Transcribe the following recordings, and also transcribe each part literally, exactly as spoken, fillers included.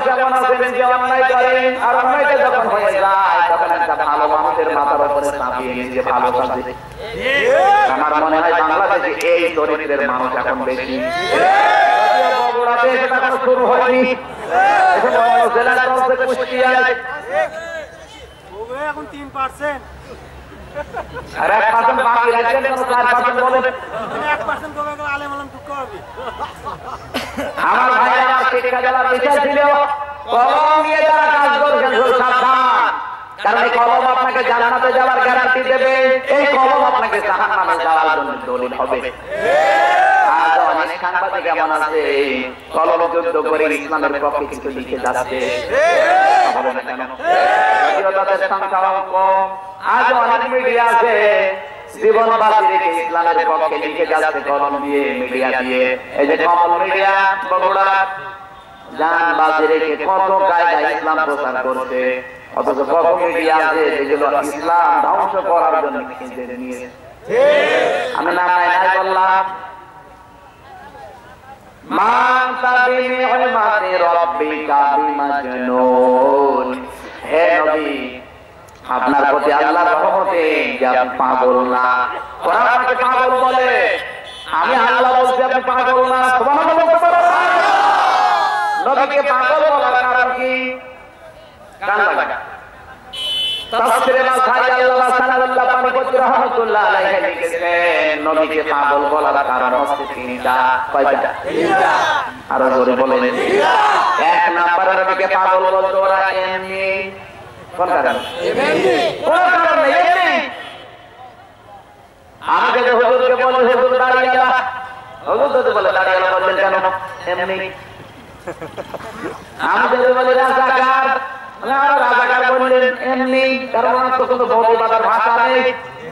মানুষ এমন আছেন যে অন্যায় করে, আর অন্যায়টা যখন হয়ে যায় তখন একটা ভালো মানুষের মাথার উপরে চাপিয়ে নিয়ে যে ভালো সাজে। আমার মনে হয় বাংলাদেশে এই চরিত্রের মানুষ এখন বেশি। বগুড়াতে সেটা কোনো শুরু হয়নি, এখন অন্য জেলায় চলছে, কুষ্টিয়ায় এখন তিন পার্সেন্ট আর এক পার্সেন্ট বাকি রাখছেন, কোনো চার পার্সেন্ট বলেন। এক পার্সেন্ট কমে গেলে আলেম আলম দুঃখ হবে। আমার ভাই আমার শিক্ষা জেলার বিচার ছিল কলম নিয়ে যারা কাজ করছেন সাবধান, কারণ এই কলম আপনাকে জান্নাতে যাওয়ার গ্যারান্টি দেবে, এই কলম আপনাকে জাহান্নামে যাওয়ার জন্য দলিল হবে। আজ অনেক সাংবাদিক এমন আছে কলম যুদ্ধ করে ইসলামের পক্ষে কিছু লিখে যাচ্ছে, হবে না কেন? তাদের সংখ্যা কম। আজ অনেক মিডিয়া আছে জীবন বাজি রেখে ইসলামের পক্ষে লিখে যাচ্ছে কলম দিয়ে, মিডিয়া দিয়ে। এই যে কমল মিডিয়া বগুড়া জান বাজি রেখে কত কায়দায় ইসলাম প্রচার করছে, অথচ কত মিডিয়া আছে যেগুলো ইসলাম ধ্বংস করার জন্য কিনতে নিয়ে। আমি নাম নাই নাই বললাম, মান তাবিনি উম্মাতি রাব্বিকা বিমাজনুন। হে নবী, আপনার প্রতি আল্লাহর রহমতে যে আপনি পাগল না। কোরআন আমাকে পাগল বলে, আমি আল্লাহ বলছি আপনি পাগল না। সুবহানাল্লাহ বলতে পারেন? নবীকে পাগল বলার কারণ কি? কান লাগা তাফসীরে মাসারি আল্লাহ সানাল্লাহ পানিপতি রাহমাতুল্লাহ আলাইহি লিখেছেন নবীকে পাগল বলার কারণ হচ্ছে তিনটা। কয়টা? তিনটা। আরো জোরে বলেন। এক নাম্বারে নবীকে পাগল বলতো ওরা এমনি। কোন কারণ? এমনি। কোন কারণ নেই, এমনি। আমি যদি হুজুরকে বলি হুজুর দাঁড়িয়ে আলা, হুজুর যদি বলে দাঁড়িয়ে আলা বললেন কেন? এমনি। আমি যদি বলি রাজাকার, রাজাকার বললেন এমনি, কারণ তো কোনো প্রতিবাদের ভাষা নেই।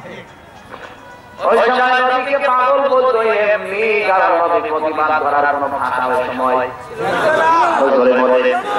ওই সময় নবীকে পাগল বলতো এমনি, কারণ নবী প্রতিবাদ করার কোনো ভাষা ওই সময়